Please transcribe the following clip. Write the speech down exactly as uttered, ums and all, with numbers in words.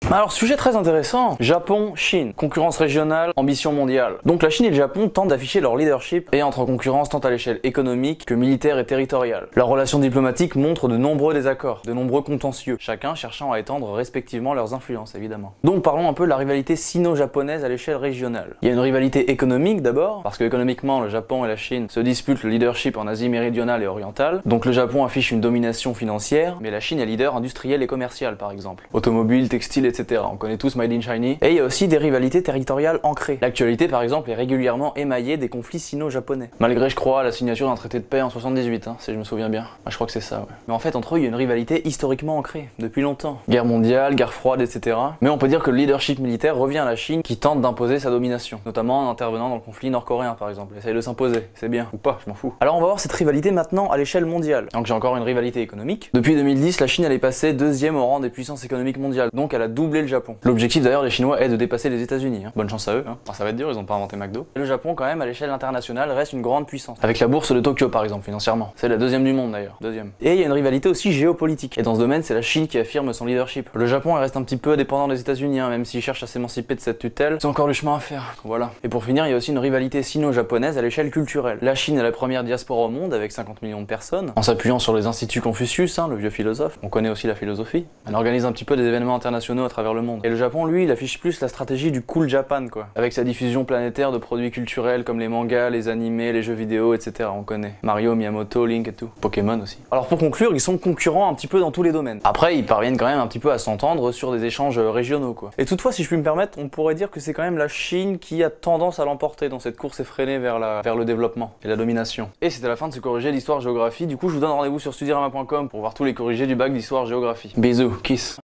Alors, sujet très intéressant, Japon, Chine, concurrence régionale, ambition mondiale. Donc la Chine et le Japon tentent d'afficher leur leadership et entrent en concurrence tant à l'échelle économique que militaire et territoriale. Leurs relations diplomatiques montrent de nombreux désaccords, de nombreux contentieux, chacun cherchant à étendre respectivement leurs influences évidemment. Donc parlons un peu de la rivalité sino-japonaise à l'échelle régionale. Il y a une rivalité économique d'abord, parce que économiquement le Japon et la Chine se disputent le leadership en Asie méridionale et orientale, donc le Japon affiche une domination financière, mais la Chine est leader industriel et commercial par exemple. Automobile, textile, et cetera. On connaît tous Made in Shiny. Et il y a aussi des rivalités territoriales ancrées. L'actualité par exemple est régulièrement émaillée des conflits sino-japonais. Malgré je crois la signature d'un traité de paix en soixante-dix-huit, hein, si je me souviens bien. Ah, je crois que c'est ça, ouais. Mais en fait entre eux il y a une rivalité historiquement ancrée, depuis longtemps. Guerre mondiale, guerre froide, et cetera. Mais on peut dire que le leadership militaire revient à la Chine qui tente d'imposer sa domination, notamment en intervenant dans le conflit nord-coréen par exemple. Essaye de s'imposer, c'est bien, ou pas, je m'en fous. Alors on va voir cette rivalité maintenant à l'échelle mondiale. Donc j'ai encore une rivalité économique. Depuis deux mille dix, la Chine elle est passée deuxième au rang des puissances économiques mondiales, donc elle a doublé le Japon. L'objectif d'ailleurs des Chinois est de dépasser les États-Unis. Hein. Bonne chance à eux, hein. Enfin, ça va être dur, ils ont pas inventé McDo. Et le Japon quand même à l'échelle internationale reste une grande puissance. Avec la bourse de Tokyo par exemple, financièrement. C'est la deuxième du monde d'ailleurs, deuxième. Et il y a une rivalité aussi géopolitique. Et dans ce domaine, c'est la Chine qui affirme son leadership. Le Japon il reste un petit peu dépendant des États-Unis, hein, même s'il cherche à s'émanciper de cette tutelle, c'est encore du chemin à faire. Voilà. Et pour finir, il y a aussi une rivalité sino-japonaise à l'échelle culturelle. La Chine est la première diaspora au monde avec cinquante millions de personnes, en s'appuyant sur les instituts Confucius, hein, le vieux philosophe. On connaît aussi la philosophie. Elle organise un petit peu des événements internationaux à travers le monde. Et le Japon, lui, il affiche plus la stratégie du cool Japan, quoi. Avec sa diffusion planétaire de produits culturels comme les mangas, les animés, les jeux vidéo, et cetera. On connaît. Mario, Miyamoto, Link et tout. Pokémon aussi. Alors pour conclure, ils sont concurrents un petit peu dans tous les domaines. Après, ils parviennent quand même un petit peu à s'entendre sur des échanges régionaux, quoi. Et toutefois, si je puis me permettre, on pourrait dire que c'est quand même la Chine qui a tendance à l'emporter dans cette course effrénée vers, la, vers le développement et la domination. Et c'était la fin de ce corrigé d'histoire-géographie. Du coup, je vous donne rendez-vous sur Studirama point com pour voir tous les corrigés du bac d'histoire-géographie. Bisous, kiss.